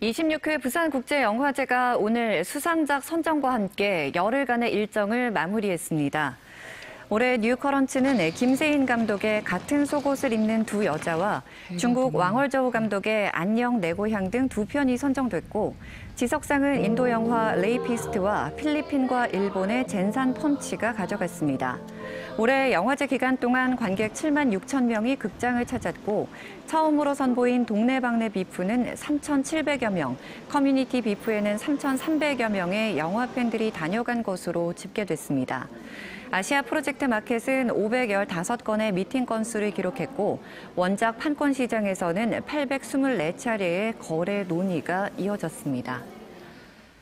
26회 부산국제영화제가 오늘 수상작 선정과 함께 열흘간의 일정을 마무리했습니다. 올해 뉴커런츠는 김세인 감독의 같은 속옷을 입는 두 여자와 중국 왕얼저우 감독의 안녕 내 고향 등 두 편이 선정됐고, 지석상은 인도 영화 레이피스트와 필리핀과 일본의 젠산 펀치가 가져갔습니다. 올해 영화제 기간 동안 관객 7만 6천 명이 극장을 찾았고, 처음으로 선보인 동네방네 비프는 3,700여 명, 커뮤니티 비프에는 3,300여 명의 영화 팬들이 다녀간 것으로 집계됐습니다. 아시아 프로젝트 마켓은 515건의 미팅 건수를 기록했고, 원작 판권 시장에서는 824차례의 거래 논의가 이어졌습니다.